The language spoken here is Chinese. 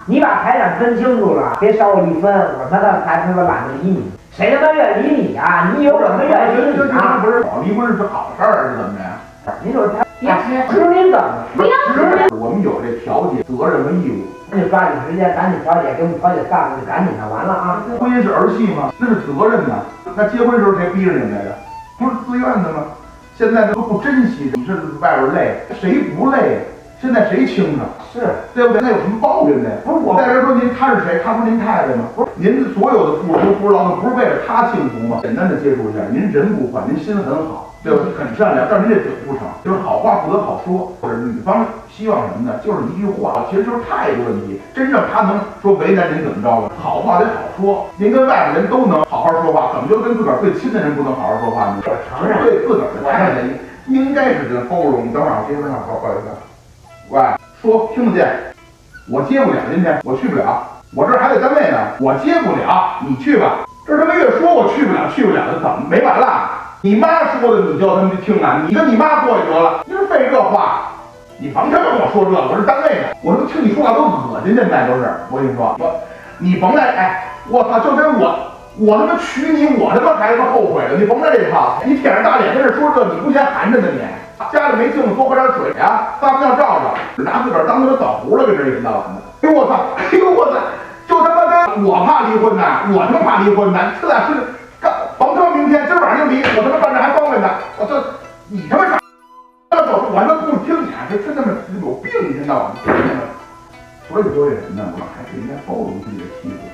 你把财产分清楚了，别少我一分，我他妈懒得理你。谁他妈愿理你啊？你有什么愿理你啊？ 不是好离婚是好事儿是怎么着？ 你说他指你怎么？ 我们有这调解责任和义务。 那就抓紧时间，赶紧调解，给我们调解散了，就赶紧的，完了啊！ 婚姻是儿戏吗？那是责任呐。那结婚时候谁逼着你们来的？不是自愿的吗？现在都不珍惜，你是外边累，谁不累？现在谁轻着？ 是对不对？那有什么抱怨的？不是我在这说您他是谁？他不是您太太吗？不是您所有的付出不是劳动，不是为了他幸福吗？简单的接触一下，您人不坏，您心很好，对吧？很善良，但是您这嘴不成，就是好话不得好说。或者女方希望什么呢？就是一句话，其实就是态度问题。真正他能说为难您怎么着了？好话得好说，您跟外面人都能好好说话，怎么就跟自个儿最亲的人不能好好说话呢？ 我承认， 对自个儿的太太应该是这包容。等会儿我接电话，不好意思。喂，说听不见，我接不了，今天我去不了，我这儿还在单位呢，我接不了，你去吧。这他妈越说我去不了的，怎么没完了？你妈说的你就他妈听啊，你跟你妈过去得了，你是废这话，你甭他妈跟我说这个，我是单位的，我他妈听你说话都恶心，现在都是，我跟你说，你甭来，哎，我操，就跟我他妈娶你，我他妈还他妈后悔了，你甭来这套，你舔着大脸跟这说这，你不嫌寒碜的你？家里没镜子，多喝点水呀，大不了照照，拿自个儿当他妈枣核了，跟这一天到晚的。哎呦我操！哎呦我操！就他妈跟我怕离婚呢，我他妈怕离婚呢，这俩是干甭他妈明天今儿晚上就离，我他妈办这还方便呢，我这你他妈啥？我他妈不听你啊，这他妈有病，一天到晚的。所以说这人呢，我还是应该包容自己的妻子。